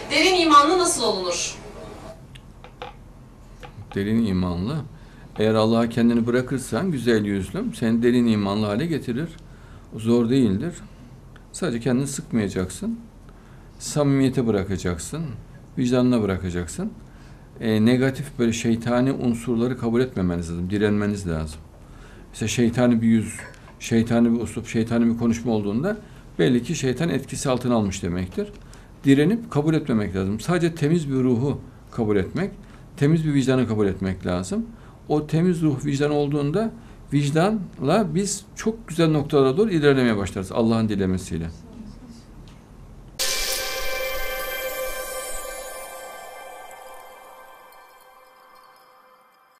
Derin imanlı nasıl olunur? Derin imanlı. Eğer Allah'a kendini bırakırsan güzel yüzlüm seni derin imanlı hale getirir. Zor değildir. Sadece kendini sıkmayacaksın. Samimiyete bırakacaksın. Vicdanına bırakacaksın. Negatif böyle şeytani unsurları kabul etmemeniz lazım. Direnmeniz lazım. Mesela şeytani bir yüz, şeytani bir üslup, şeytani bir konuşma olduğunda belli ki şeytan etkisi altına almış demektir. Direnip kabul etmemek lazım. Sadece temiz bir ruhu kabul etmek, temiz bir vicdanı kabul etmek lazım. O temiz ruh, vicdan olduğunda vicdanla biz çok güzel noktalara doğru ilerlemeye başlarız Allah'ın dilemesiyle.